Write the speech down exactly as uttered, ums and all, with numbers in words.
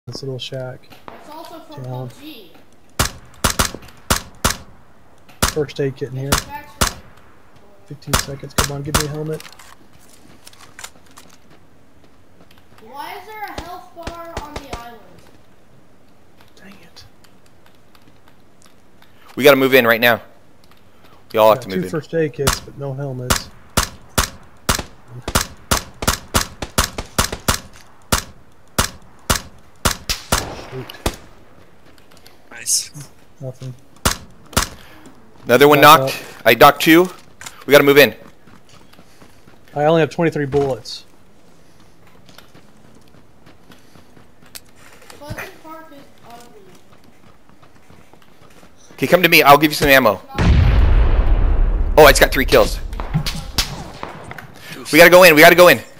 this little shack. It's also from P U B G. First aid kit in here. fifteen seconds. Come on, give me a helmet. Why is there a health bar on the island? Dang it. We gotta move in right now. We all have Got to two move in. first aid kits, but no helmets. Shoot. Nice. Nothing. Another one Back knocked. up. I knocked two. We gotta move in. I only have twenty-three bullets. Pleasant Park is ugly. Okay, come to me. I'll give you some ammo. Oh, I just got three kills. We gotta go in. We gotta go in.